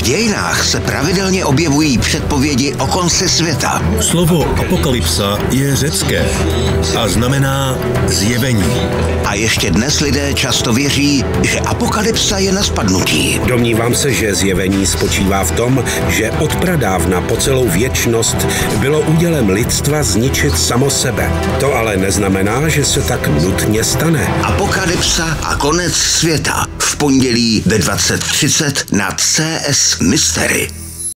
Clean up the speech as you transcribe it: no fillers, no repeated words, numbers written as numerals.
V dějinách se pravidelně objevují předpovědi o konci světa. Slovo apokalypsa je řecké a znamená zjevení. A ještě dnes lidé často věří, že apokalypsa je na spadnutí. Domnívám se, že zjevení spočívá v tom, že od pradávna po celou věčnost bylo údělem lidstva zničit samo sebe. To ale neznamená, že se tak nutně stane. Apokalypsa a konec světa v pondělí ve 20:30 na CS Mystery.